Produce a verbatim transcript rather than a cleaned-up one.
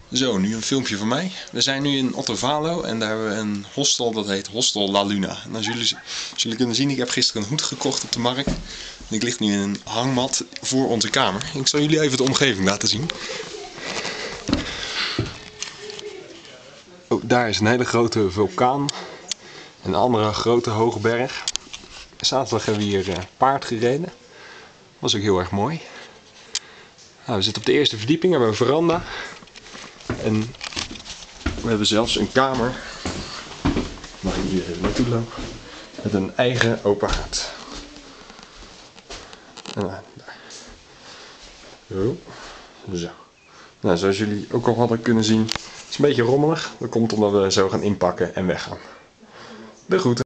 Zo, nu een filmpje van mij. We zijn nu in Ottervalo en daar hebben we een hostel, dat heet Hostel La Luna. En als jullie zullen kunnen zien, ik heb gisteren een hoed gekocht op de markt. En ik lig nu in een hangmat voor onze kamer. Ik zal jullie even de omgeving laten zien. Oh, daar is een hele grote vulkaan. Een andere grote hoge berg. Zaterdag hebben we hier paard gereden. Was ook heel erg mooi. Nou, we zitten op de eerste verdieping, we hebben een veranda. En we hebben zelfs een kamer. Mag ik hier even naartoe lopen? Met een eigen open haard. En daar. Zo. Zo. Nou, zoals jullie ook al hadden kunnen zien, is het een beetje rommelig. Dat komt omdat we zo gaan inpakken en weggaan. De groeten.